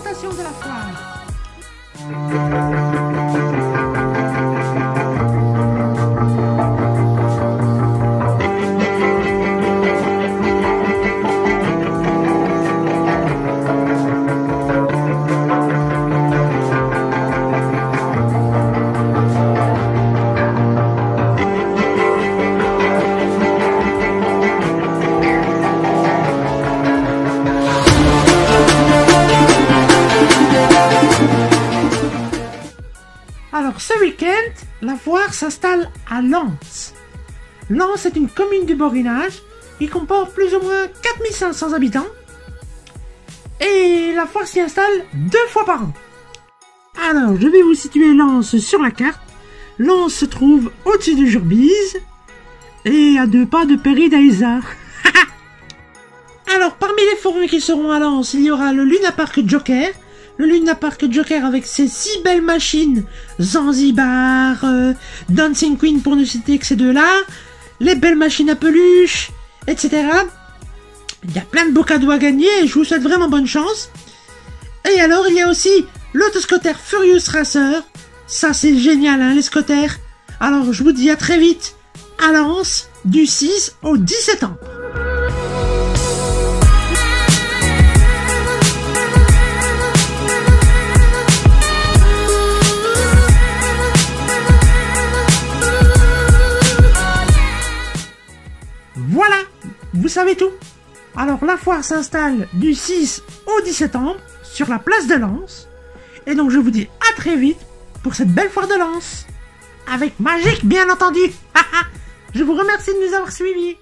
présentation de la foire. Alors ce week-end, la foire s'installe à Lens. Lens est une commune du Borinage qui comporte plus ou moins 4500 habitants. Et la foire s'y installe 2 fois par an. Alors je vais vous situer Lens sur la carte. Lens se trouve au-dessus de Jurbise et à 2 pas de Péry d'Aïsa. Alors parmi les forums qui seront à Lens, il y aura le Luna Park Joker. Le Luna Park Joker avec ses 6 belles machines, Zanzibar, Dancing Queen pour ne citer que ces deux-là, les belles machines à peluche, etc. Il y a plein de beaux cadeaux à gagner et je vous souhaite vraiment bonne chance. Et alors il y a aussi l'autoscooter Furious Racer. Ça c'est génial hein, les scooters. Alors je vous dis à très vite à Lens du 6 au 10 septembre. Voilà, vous savez tout. Alors la foire s'installe du 6 au 10 septembre sur la place de Lens. Et donc je vous dis à très vite pour cette belle foire de Lens. Avec Magique bien entendu. Je vous remercie de nous avoir suivis.